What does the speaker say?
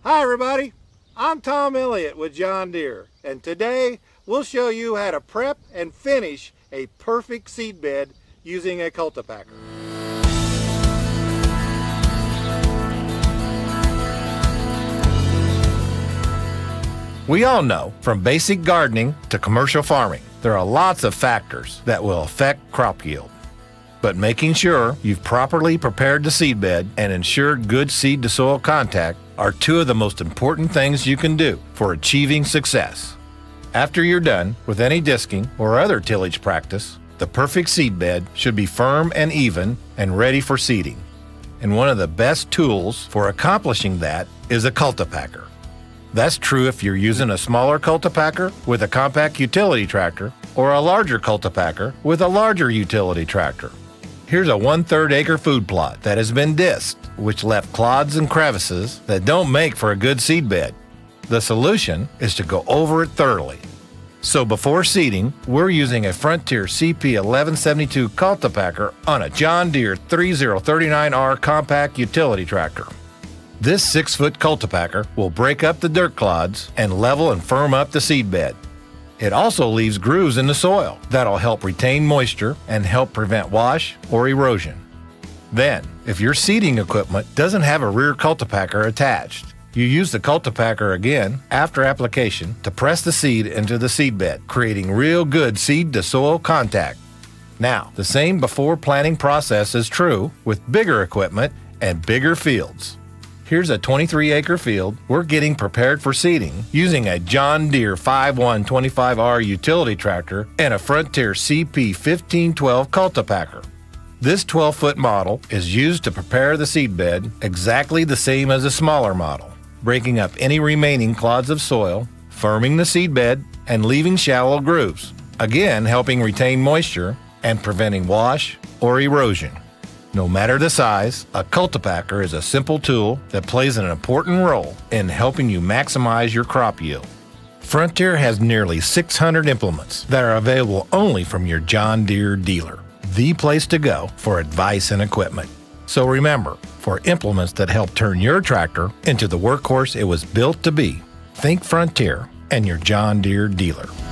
Hi everybody, I'm Tom Elliott with John Deere, and today we'll show you how to prep and finish a perfect seed bed using a cultipacker. We all know, from basic gardening to commercial farming, there are lots of factors that will affect crop yield. But making sure you've properly prepared the seed bed and ensured good seed to soil contact are two of the most important things you can do for achieving success. After you're done with any disking or other tillage practice, the perfect seed bed should be firm and even and ready for seeding. And one of the best tools for accomplishing that is a cultipacker. That's true if you're using a smaller cultipacker with a compact utility tractor or a larger cultipacker with a larger utility tractor. Here's a 1/3 acre food plot that has been disked, which left clods and crevices that don't make for a good seed bed. The solution is to go over it thoroughly. So before seeding, we're using a Frontier CP 1172 cultipacker on a John Deere 3039R compact utility tractor. This 6-foot cultipacker will break up the dirt clods and level and firm up the seed bed. It also leaves grooves in the soil that'll help retain moisture and help prevent wash or erosion. Then, if your seeding equipment doesn't have a rear cultipacker attached, you use the cultipacker again after application to press the seed into the seed bed, creating real good seed to soil contact. Now, the same before planting process is true with bigger equipment and bigger fields. Here's a 23-acre field we're getting prepared for seeding using a John Deere 5125R utility tractor and a Frontier CP 1512 cultipacker. This 12-foot model is used to prepare the seed bed exactly the same as a smaller model, breaking up any remaining clods of soil, firming the seed bed, and leaving shallow grooves, again helping retain moisture and preventing wash or erosion. No matter the size, a cultipacker is a simple tool that plays an important role in helping you maximize your crop yield. Frontier has nearly 600 implements that are available only from your John Deere dealer, the place to go for advice and equipment. So remember, for implements that help turn your tractor into the workhorse it was built to be, think Frontier and your John Deere dealer.